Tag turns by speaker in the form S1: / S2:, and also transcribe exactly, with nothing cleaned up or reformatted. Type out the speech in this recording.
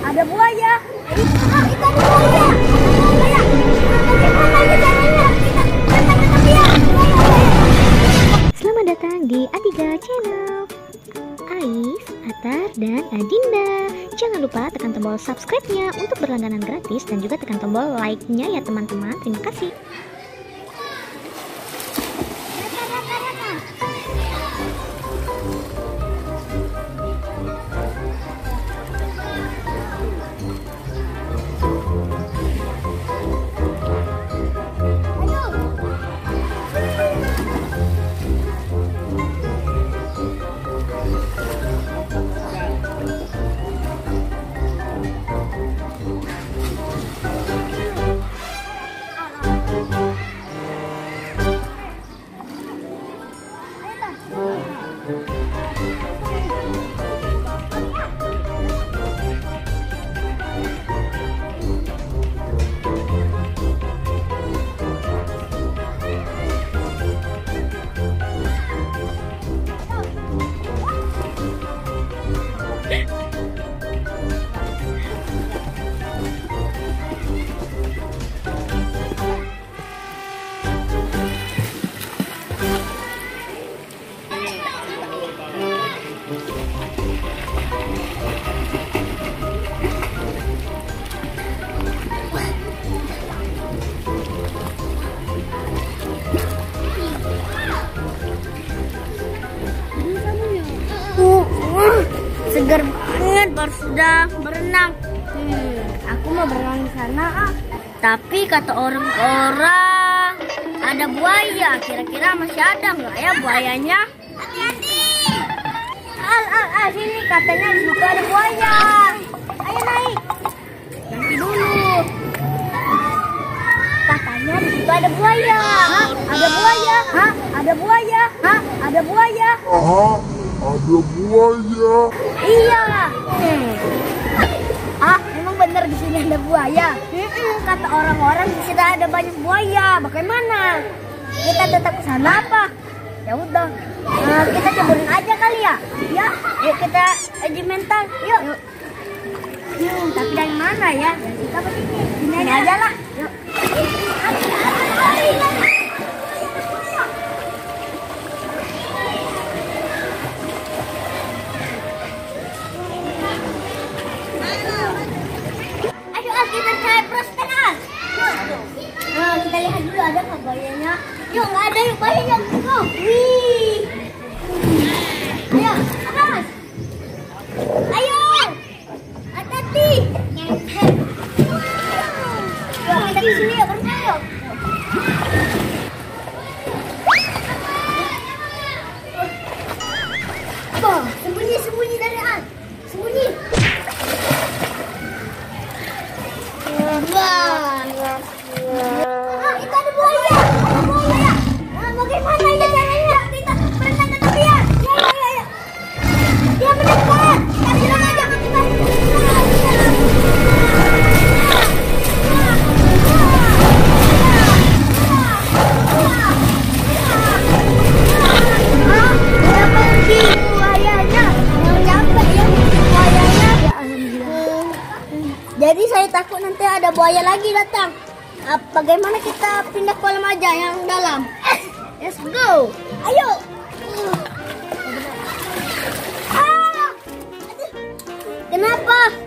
S1: ada buaya. Ah, itu ada buaya. Buaya. Bagaimana ini caranya? Kita datang ke tepi ya.
S2: Selamat datang di Atiga Channel. Ais, Atar, dan Adinda. Jangan lupa tekan tombol subscribe-nya untuk berlangganan gratis dan juga tekan tombol like-nya ya teman-teman. Terima kasih.
S1: Segar banget, baru sudah berenang. Hmm, aku mau berenang di sana. Ah. Tapi kata orang-orang ada buaya. Kira-kira masih ada nggak ya buayanya? Hati-hati. Al, al, al, sini katanya di situ ada buaya. Ayo naik. Nanti dulu. Katanya di situ ada buaya. Hah? Ada buaya. Hah? Ada buaya. Hah? Ada buaya.
S3: Aha, ada buaya.
S1: Iya. Hmm. Ah, memang benar di sini ada buaya. Hmm, kata orang-orang di sini ada banyak buaya. Bagaimana? Kita tetap ke sana apa? Ya udah. Nah, kita ceburin aja kali ya. Ya, yuk kita uji mental. Yuk. Hmm, tapi dari mana ya? Kita begini. Sini aja, aja lah. Yuk. Kita cari prosperan. Nah, kita lihat dulu ada nggak buayanya. Yuk, nggak ada yuk buayanya. Oh, wih. Ayo, atas. Ayo, hati-hati. Yuk, kita di sini ya, bersama yuk. Oh, sembunyi, sembunyi dari An. Sembunyi. Wah, ah, itu ada buaya, ada buaya. Nah, bagaimana ini caranya? Kita berenang ke tepi ya. Ya, ya, ya, ya. Dia mendekat. Kita bilang aja ke kita. Ah, dia pergi buayanya. Yang nyampe ya buayanya. Ya, alhamdulillah. Jadi saya takut nanti ada buaya lagi datang. Bagaimana kita pindah kolam aja yang dalam? Let's go. Ayo. Ah. Kenapa?